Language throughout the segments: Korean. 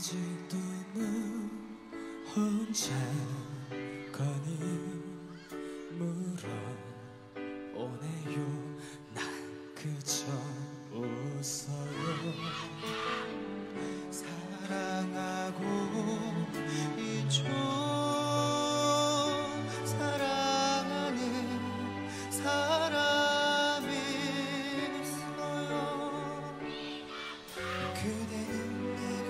아직도 넌 혼자 거니 물어오네요. 난 그저 웃어요. 사랑하고 있죠. 사랑하는 사람이 있어요. 그대는 내가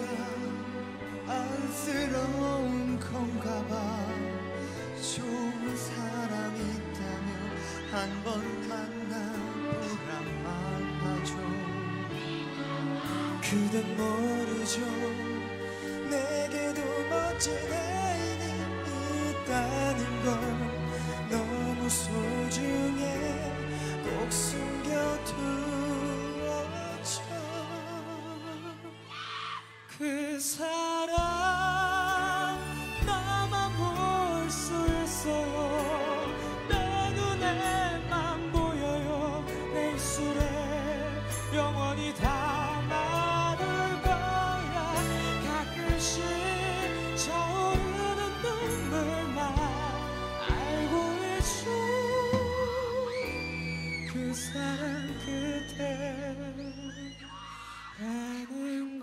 안쓰러운 건가 봐. 좋은 사람이 있다면 한 번 만나보란 말하죠. 그댄 모르죠. 내게도 멋진 애인이 있다는 걸. 너무 소중해 꼭 숨겨두었죠. 그 사람 나만 볼 수 있어요. 내 눈에만 보여요. 내 입술에 영원히 담아둘 거야. 가끔씩 차오르는 눈물만 알고 있죠. 그 사람 그대라는 걸.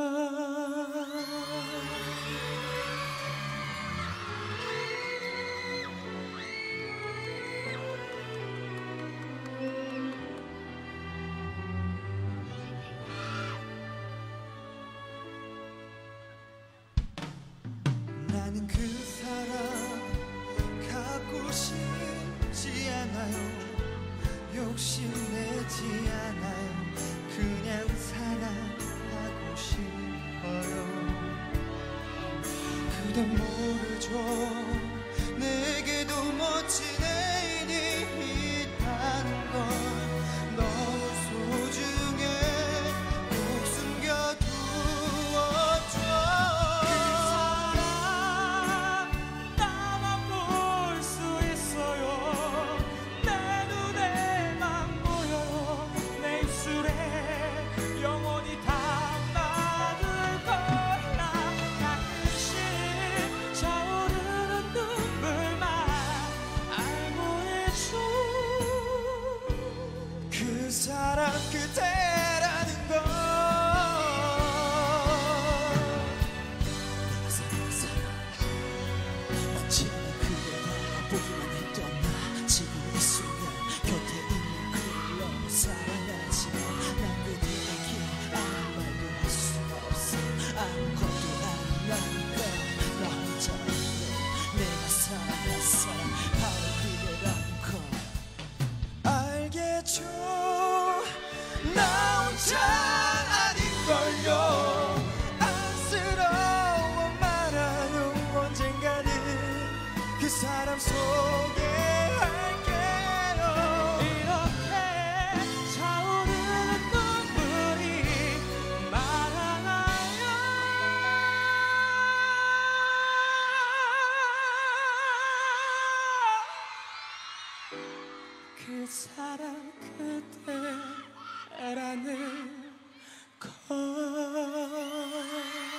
나는 그 사람 갖고 싶지 않아요. 욕심내지 않아요. 그냥 사랑하고 싶어요. 그댄 모르죠. 내게도 멋진 애인이 있다는 걸. 너무 소중해 꼭 숨겨두었죠. 그 사람 그대라는 걸. 내가 마치 그대 바라보기만 했던 나. 지금 이 순간 곁에 있는 그걸 너무 사랑하지만 난 그대에게 아무 말도 할 수 없어. 아무것도 안 나니까 나 혼자 있는 내가 사랑한 사람 바로 그대라는 걸 알겠죠. 나 혼자 아닌걸요. 안쓰러워 말아요. 언젠가는 그 사람 소개할게요. 이렇게 차오르는 눈물이 말하나요. 그 사람 그대라는 걸.